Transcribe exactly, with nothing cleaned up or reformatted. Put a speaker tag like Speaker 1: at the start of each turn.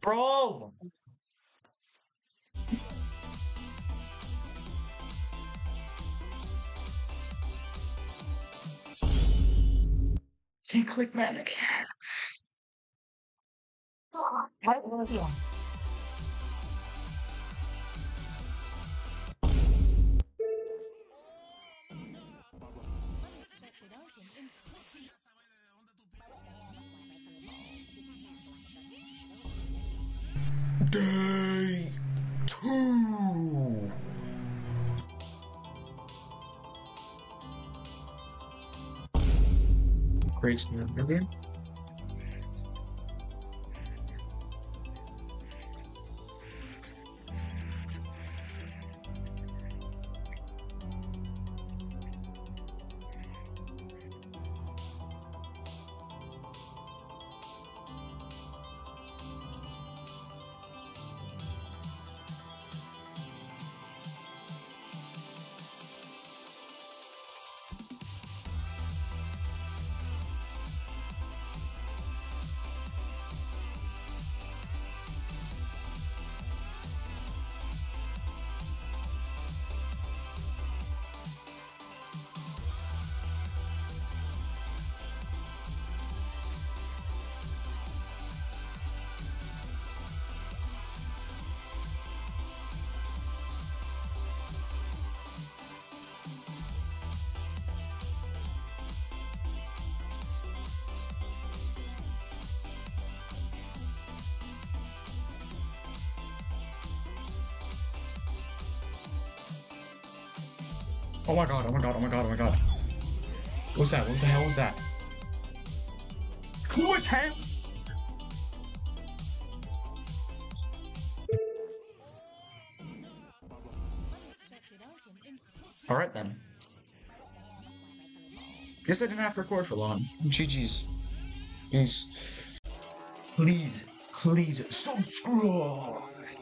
Speaker 1: Bro! Can't click magic. Day two. Great snap, million. Oh my god, oh my god, oh my god, oh my god. What's that? What the hell was that? Two attempts! Alright then. Guess I didn't have to record for long. G G's. Please. Please, please subscribe!